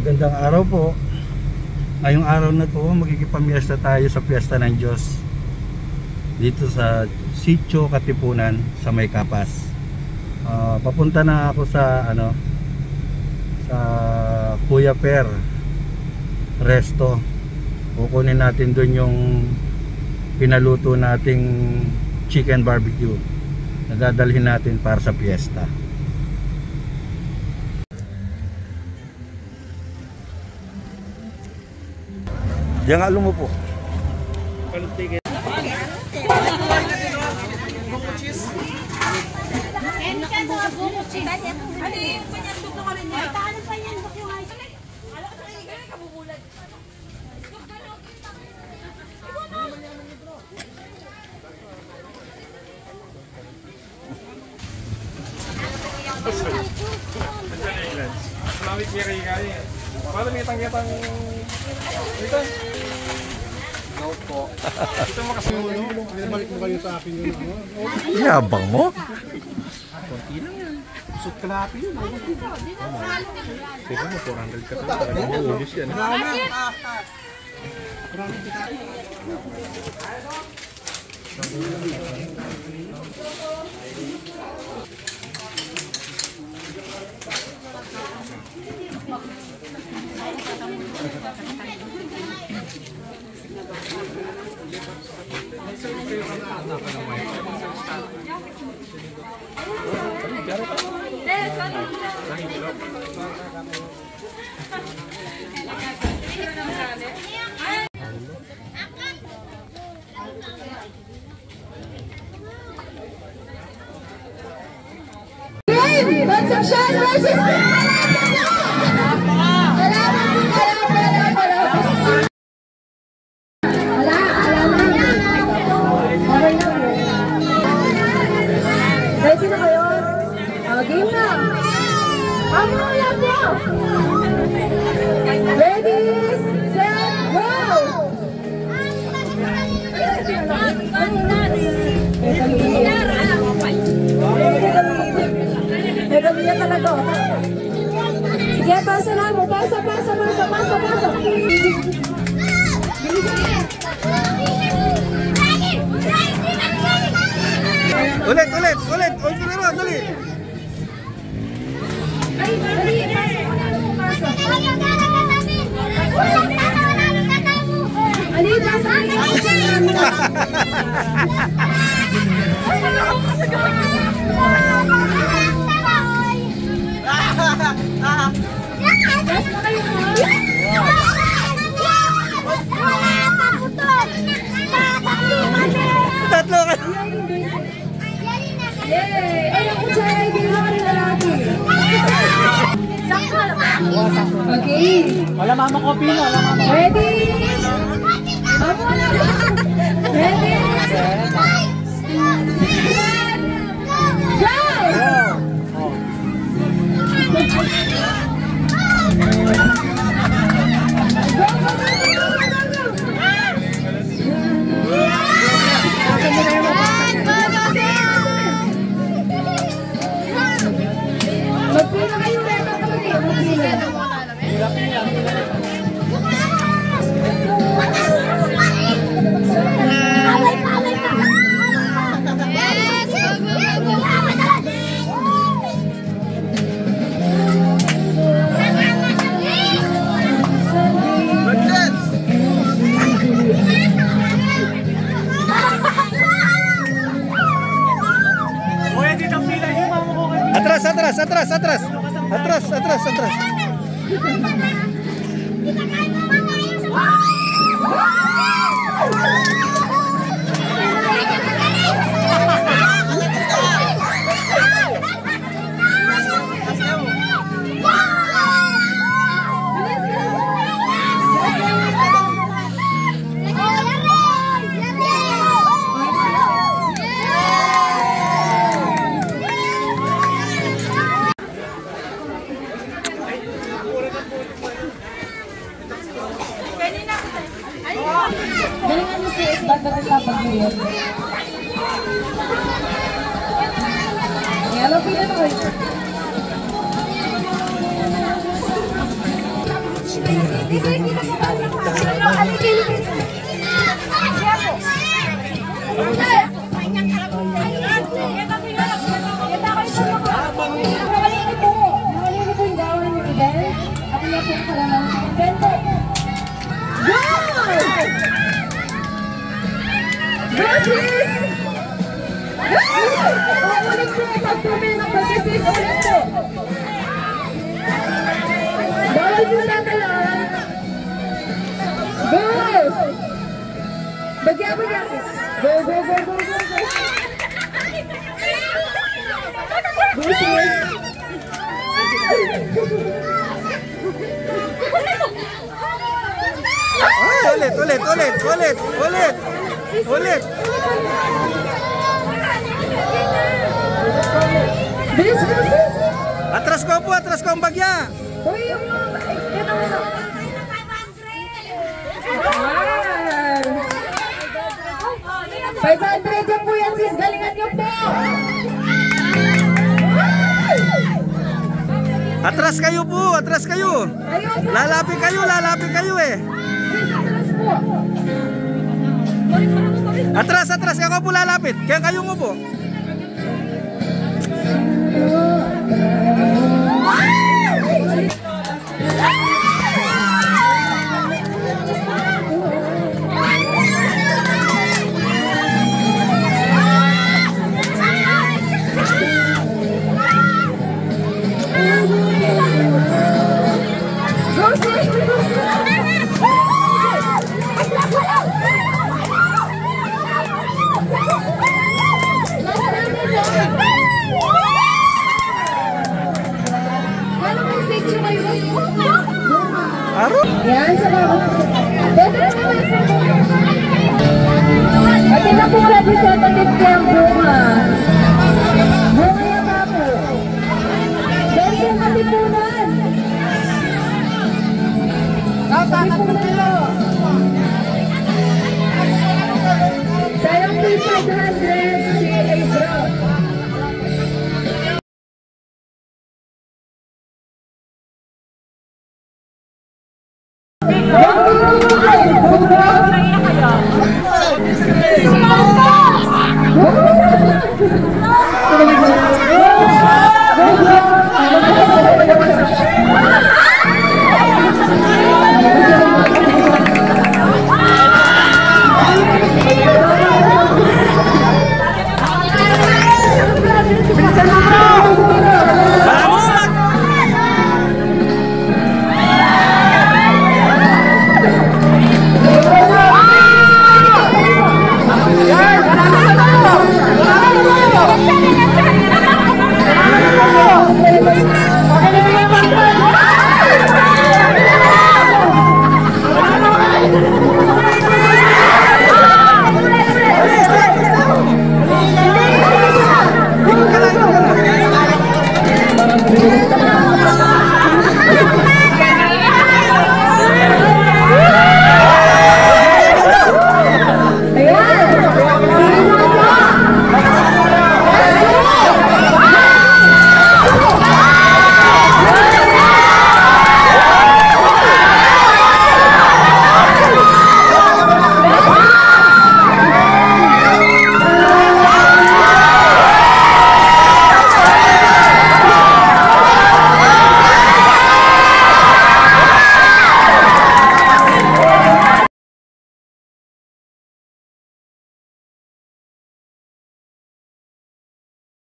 Magandang araw po. Ngayong araw na to, magkikipamiesta tayo sa Piyesta ng Diyos dito sa Sitio Katipunan sa May Kapas. Papunta na ako sa sa Kuya Per Resto. Kukunin natin doon yung pinaluto nating chicken barbecue na dadalhin natin para sa piyesta. Diyan nga lumupo. Palutikin. Malamig kiri kali. Paano may tangyatang dito? No po. Ito mo kasi balik mo kayo sa akin yun. Yabang mo? Konti lang yan. Sut kalapi yun. Teka mo, 400 ka talaga. Ulis yan. Concepcion versus ready na kayo? Game na! Ready, set, go! Nagamiyan talaga. Sige, pasa lang mo. Pasa. Ulit. Ulit na rin, dali. Dali, pasa. Ali, pasa. Tatlo ka. Yay! Ay, ang kutsara ay ginawa ka rin lalaki. Okay. Wala mama ko pino. Ready? Ready? Magpila kayo reto kami. Atras. Bagyan mo yan. Go, go, go, go, go, go. Go, sis. Ulit. Bilis, bilis. Atras ko ang bagya. Uy, yung ito mo. 500 yan po yan, sis. Galingan niyo po. Atras kayo. Ayun po. Lalapit kayo eh. Sis, atras po. Atras, ako po lalapit. Kaya kayo mo po. Aro? Yan, salamat. At ina po representative ko ang bunga. Bunga yung ako. Dahil yung katipunan. Katipunan. Sayang po 500 si Abra. Go!